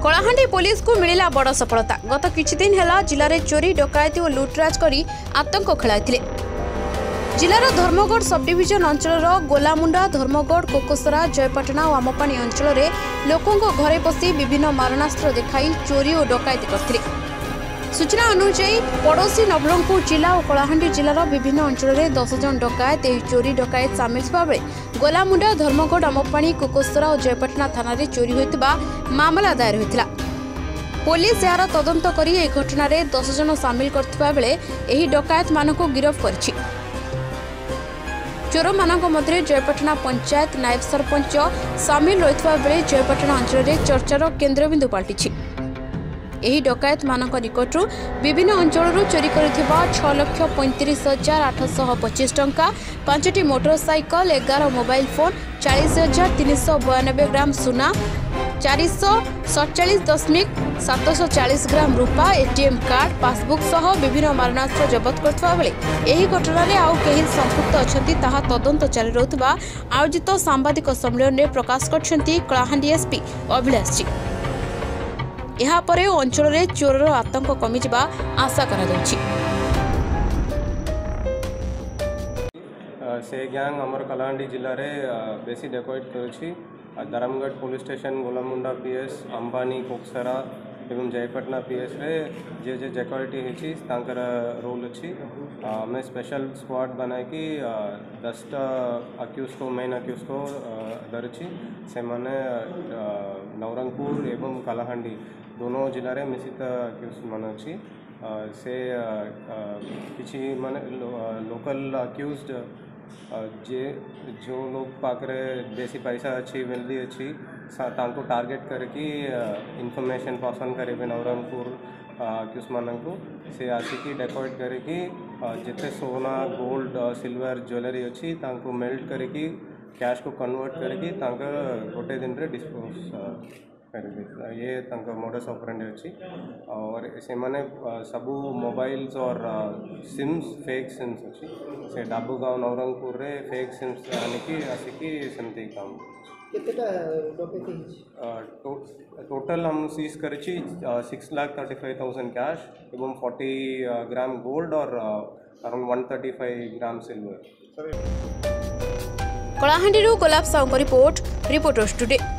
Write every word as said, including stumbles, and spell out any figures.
Kalahandi police को मिला बड़ सफलता। गत किछि दिन हेला जिले में चोरी डकायती और लुटराज करी आतंक खेलाइथिले। जिलार धर्मगढ़ सब डिविजन अंचल गोलामुंडा, धर्मगढ़, कोकोसरा, जयपाटना और आमपानी अंचल में लोकों घरे पशि विभिन्न मारणास्त्र देखाई चोरी और डकायती करथिले। सूचना अनुसार पड़ोशी नवरंगपुर जिला और कलाहांडी जिलार विभिन्न अंचल में दस जन डकायत यह चोरी डकायत सामिल थिबा बेले गोलामुंडा, धर्मगढ़, आमपानी, कोकोसरा और जयपाटना थाना रे चोरी होइतिबा मामला दायर होइतिला। पुलिस यार तदंत करी ए घटना रे दस जन सामिल करथिबा बेले एही डकायत मानको गिरफ्त करछि। चोर मानक मध्य जयपाटना पंचायत नायब सरपंच सामिल रहितबा बेले जयपाटना अंचल में चर्चार केन्द्रबिंदु पलटिछि। एही डकायत मानक निकटरू विभिन्न अंचल चोरी करिथिबा छह लाख पैंतीस हजार आठ सौ पच्चीस टंका, पांचटी मोटरसाइकल, एगार मोबाइल फोन, चालीस हजार तीन सौ बयानबे ग्राम सुना, चार सौ सड़चाश दशमिक सात सौ चालीस ग्राम रूपा, एटीएम कार्ड, पासबुक सह विभिन्न मारणास्त्र जबत करथिबा बेले एही घटना रे आउ केही संपुक्त अछंती ताहा तदंत चली रहउतबा आयोजित सांबादिक सम्मेलन में प्रकाश करछंती कलाहांडी एसपी अभिलाष जी। यहाँ पर अंचल में चोर आतंक कमी जा आशा करा जाउछि। से गैंग आमर कलाहांडी जिले में बेसी डेकोइट करुछि। Dharamgarh police station, Golamunda PS, Ampani, Koksara एवं जयपाटना पीएस रे जे जे डेकोइटी होछि तांकर रोल अछि। मैं स्पेशल स्क्वाड बनाई कि दसटा अक्यूज को मेन अक्यूज को धरछि। से माने नवरंगपुर एवं कलाहांडी दोनों जिले में मिश्रित अक्यूज मान अच्छी। से किसी माने लो, लोकल अक्यूज जे जो लोग पाखरे बेसी पैसा अच्छी वेल्दी अच्छी तांको टारगेट करके इनफॉरमेशन पासन करेंगे नवरंगपुर अक्यूज मान को से आसिकी डेकोरेट करके जिते सोना, गोल्ड, सिल्वर, ज्वेलरी अच्छी तांको मेल्ट करके कैश को कन्वर्ट करके तांका गोटे दिन रे डिस्पोज कर ये तांका मोडस ऑपरेंडी अच्छी। और से माने सबू मोबाइल्स और सिम्स फेक सिम्स अच्छी। से डाबू गाँव नवरंगपुर रे फेक सिम्स आनिकी आसिकी सेमती काम केतेटा डकैती टो, टोटल हम सीज करिछि six lakh thirty five thousand cash एवं फोर्टी ग्राम गोल्ड और around one thirty five gram silver. Kalahandi Gulab Sahu report, reporters today.